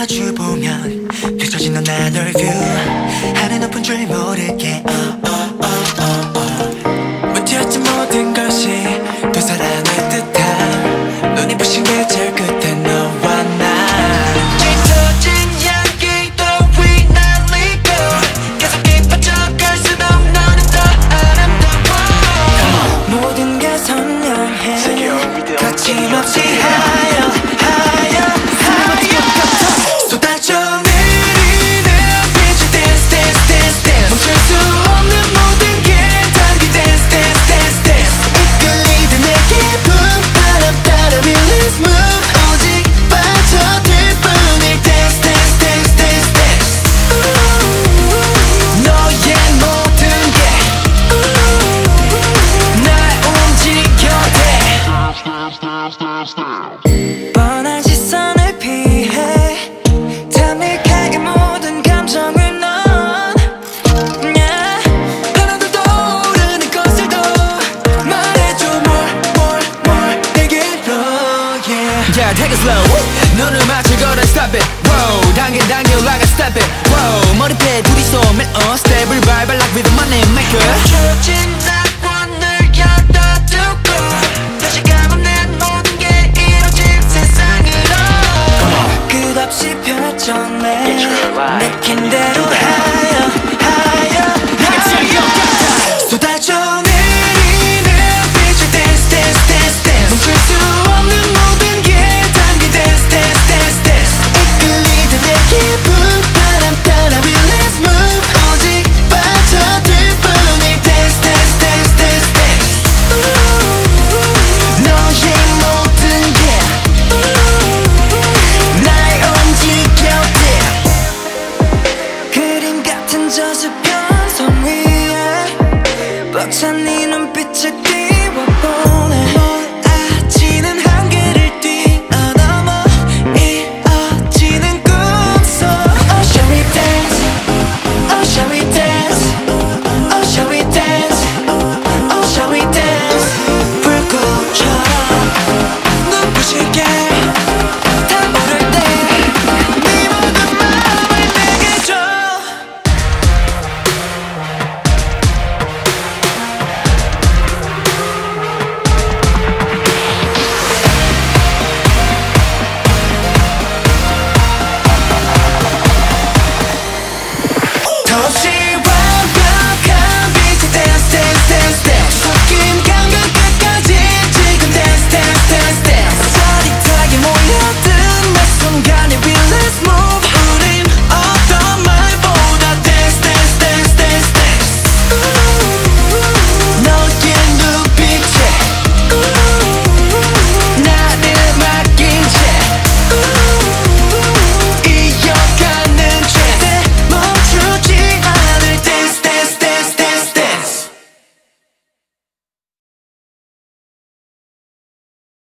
마주보면 펼쳐진 another view. 하늘 높은 줄 모르게 묻혔지 모든 것이 두 사람의 듯한 눈이 부신 계절 끝에 너와 나 짙어진 향기도 휘날리고 계속 깊어져갈 수도 너는 더 아름다워. 모든 게 선명해 거침없이 하여 쏟아져 내리는 빛을 dance dance dance dance 멈출 수 없는 모든 게 달기 dance dance dance dance 이끌리는 내 기분 바람 따라 release move 오직 빠져들 뿐일 dance dance dance dance dance 너의 모든 게 날 움직여 돼 뻔한 시선을 피해 담백하게 모든 감정을 넌 하나도 떠오르는 것을 더 말해줘 more 내게로 Yeah, take it slow. 눈을 맞춰 걸어 stop it. Whoa, 당겨 like a step it. Whoa, 머리패 둘이서 매어 스텝을 밟아 like with the money maker. 멈춰진 낙원을 열어두고 다시 감은 모든 게 이루어진 세상으로 끝없이 펼쳐내 느낀 대로 하여 쏟아져 내리는 빛을 dance dance dance dance 멈출 수 없는 모든 게 담긴 dance dance dance dance 이끌리는 내 기분 바람 따라 release move 오직 빠져들 뿐일 dance dance dance dance dance 너의 모든 게 날 움직여 돼 그림 같은 저 수평선 위에 벅찬 네 눈빛을 띄